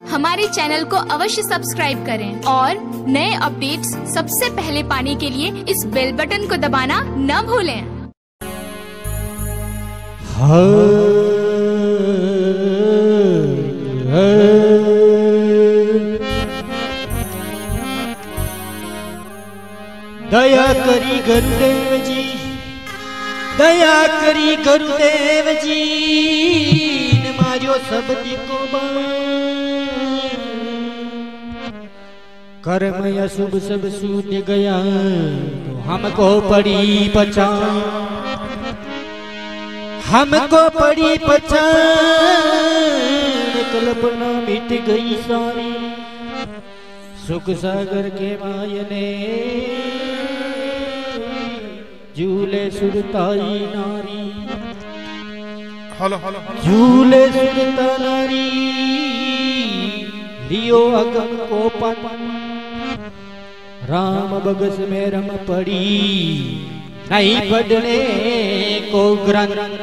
हमारे चैनल को अवश्य सब्सक्राइब करें और नए अपडेट्स सबसे पहले पाने के लिए इस बेल बटन को दबाना न भूलें। दया करी गुरुदेव जी, दया करी गुरुदेव जी, मारियो सब को कर्म अशुभ सब सूझ गया तो हमको पड़ी पहचान, हमको पड़ी पहचान, कल्पना मिट गई सारी, सुख सागर के मायने झूले सुरताई नारी, झूले सुरता नारी, लियो अगम को पन, राम बगस में रम पड़ी, नहीं पढ़ने को ग्रंथ।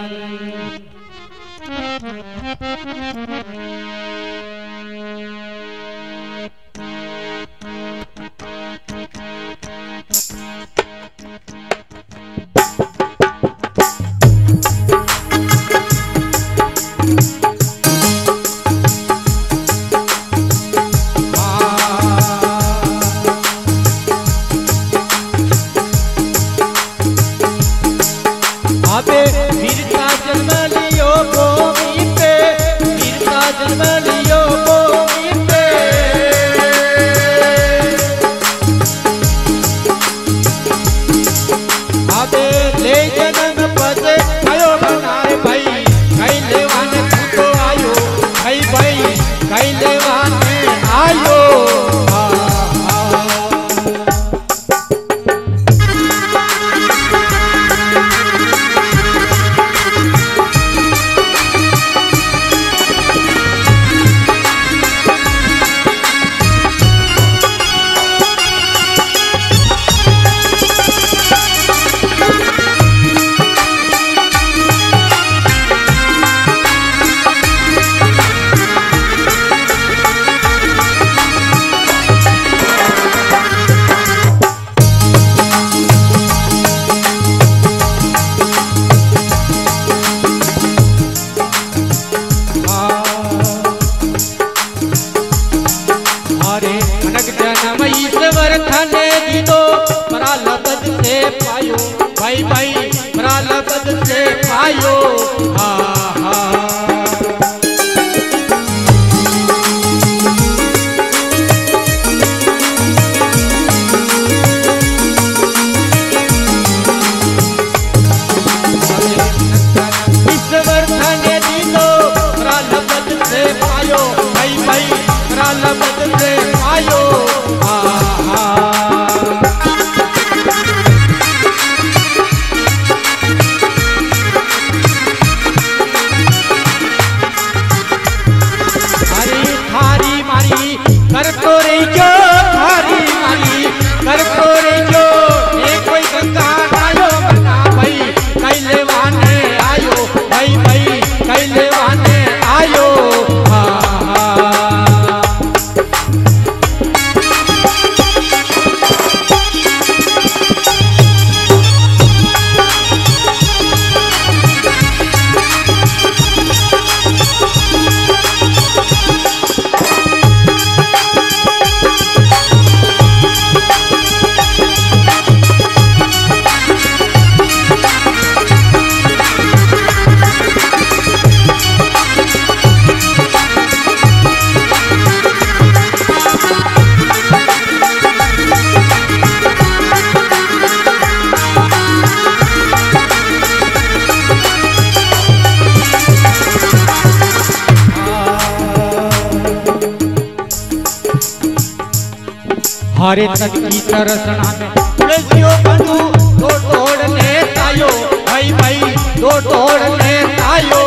हरे तक की तरसना में तुलसियों बंधु दो तोड़ने तायो, भाई भाई दो तोड़ने तायो,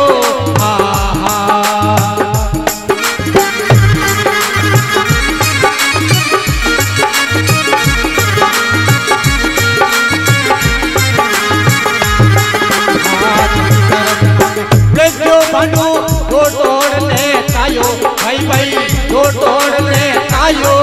तुलसियों बंधु दो तोड़ने तायो, भाई भाई दो तोड़ने आयो।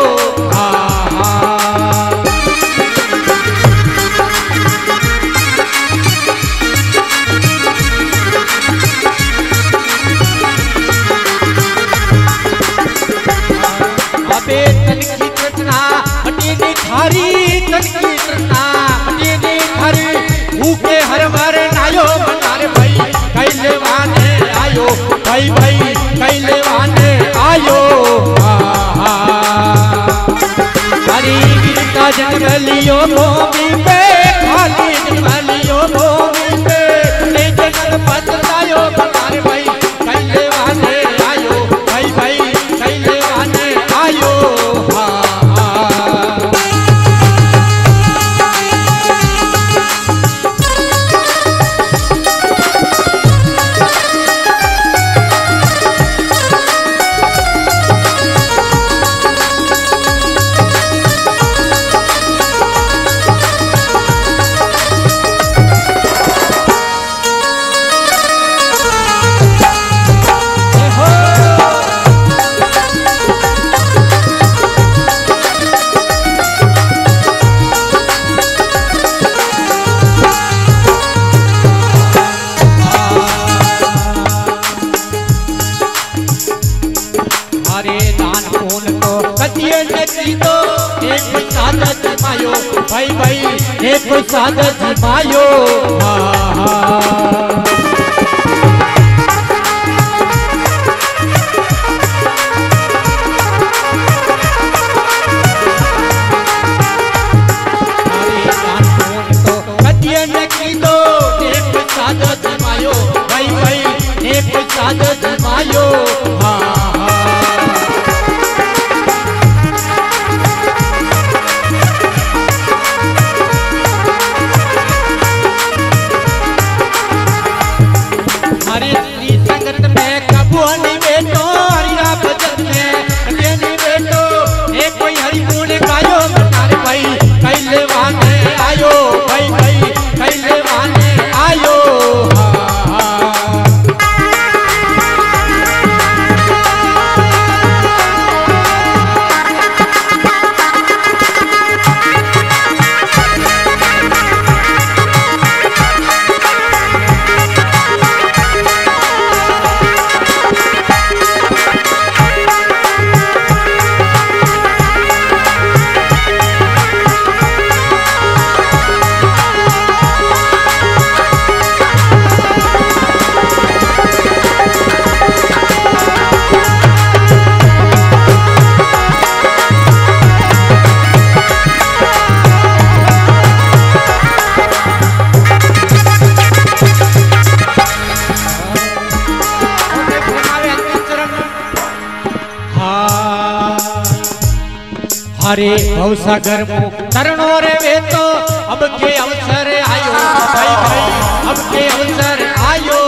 अबे तन की तृष्णा हटेगी थारी, तन की तृष्णा हटेगी थारी, भूखे हर बार नायो बनारे भाई कैले वाने आयो, भाई भाई कैले वाने आयो। हरी गिरता जंगलियो भूमि पे, खाली जंगलियो भूमि पे, ले जंगल पतलायो बनारे भाई कैले वाने आयो, भाई भाई कैले वाने आयो। भाई भाई एक कोई सादत मायो। सादत मायो, भाई भाई एक कोई सादत मायो। हरे भवसागर मो तरणो रे वे तो अब के अवसर आयो, भाई भाई अब के अवसर आयो।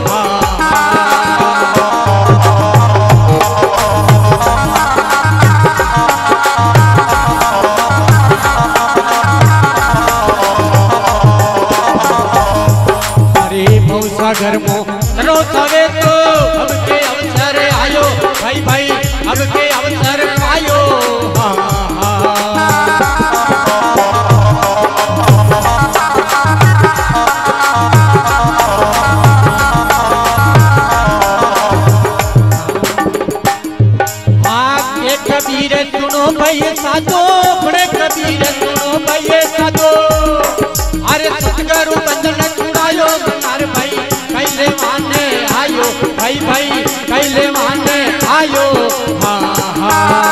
हरे भवसागर मो तरणो सवे तो अब के अवसर आयो, भाई भाई अब के अवसर आयो। कबीर सुनो भाई साधो, बड़े कबीर सुनो भाई साधो, अरे सतगुरु बंधन छुड़ायो बनार भाई कैले माने आयो, भाई भाई कैले माने आयो। हाँ हाँ